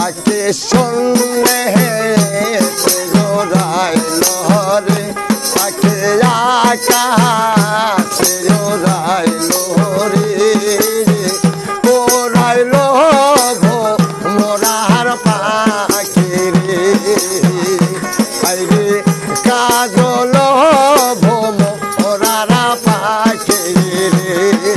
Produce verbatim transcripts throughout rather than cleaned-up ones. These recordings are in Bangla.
পাখি শুনলে রাইলো রে পাখি আকাশে রাইলো রে ও রাইলো মোরার পাখি রে আইরে কাজল ভোম মোরার পাখি রে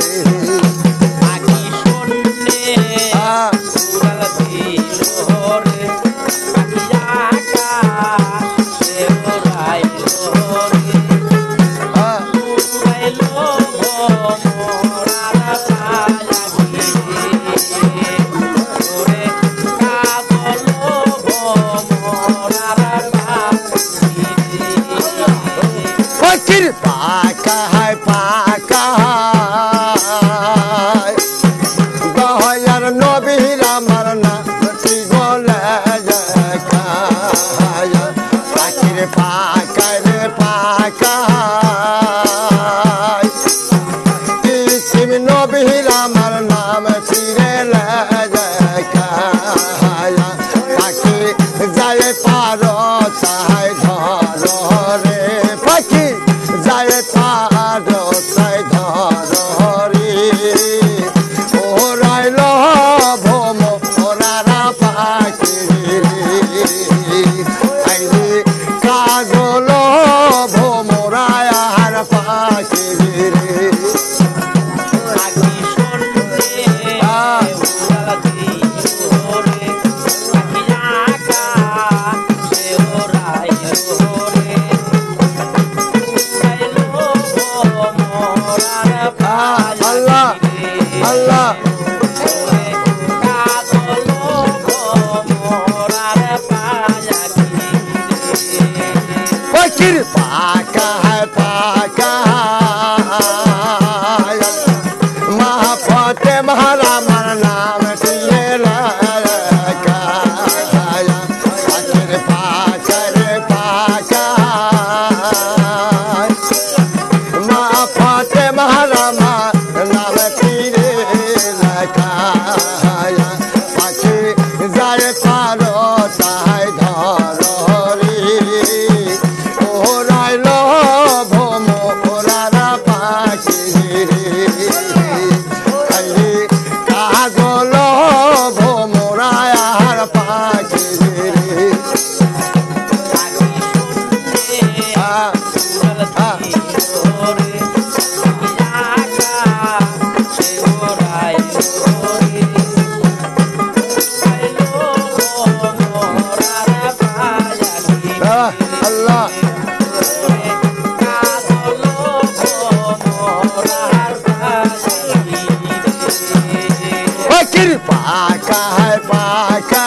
পাখি শুনলে উড়াল দিল রে পাখি আকাশে উড়াইলো রে উড়াইলো মোরার পাখি রে ওরে কাজল মোরার পাখি রে পাখির পাকা হয় পাকা দয়ার নবীর আমার নামটি গলে পাখির পাকা রে পাকা কিসিম নবীর আমার নাম ফিরে পাখি যায় পারো তাই ধর রে পাখি যায় পারো তাই ধর রে ও রাইল ভোম ওরারা পাখি রে কাজল ভোমরায়ার পাখি রে পাখি শুনলে উড়াল দিল রে পাখি আকাশে উড়াইলো রে উড়াইলো মোরার আল্লাহ পাখি রে আল্লাহ ওরে কাজল মোরার পাখি রে পাখির পাকা হয় পাকা মা ফতে মহারা আমার নাম টিয়ে পাখির পাকা রে পাকা মা ফতে মহারা আমার নাম টিরে পাখি যায় পারো তাই ধর রে ও রাইল ভোম ওরারা পাখি রে কাজল ভোমরায়ার পাখি রে পাখি শুনলে উড়াল দিল রে পাখি আকাশে উড়াইলো রে উড়াইলো মোরার পাখি রে আল্লাহ ওরে কাজল মোরার পাখি রে পাখির পাকা হয় পাকা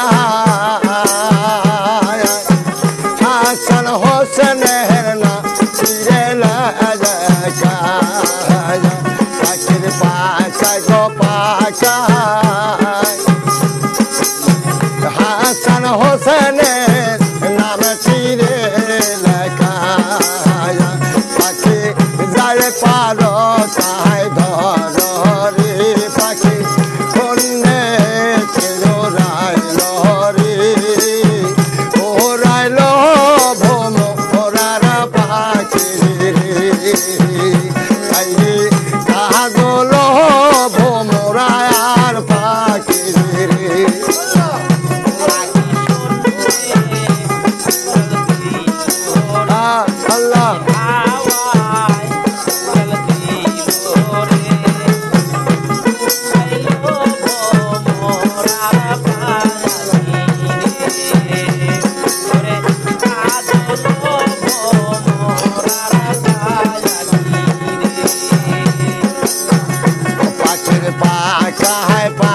হাসান হোসেনের না ফিরে পাখির পাকা গো পাকা হাসান হোসেনের নাম ফিরে লেখা পাখি যায় পারো তাই ধর রে পাখি কন্যে কেলো রাইল রে ও রাইল ভোম ওরারা পাখি রে কাজল ভোমরায়ার পাখি রে পাখি শুনলে উড়াল দিল রে আল্লাহ হাওয়ায় উড়াল দিল রে উড়াইলো মোরার পাখি রে ওরে কাজল মোরার পাখি রে পাখির পাকা হয়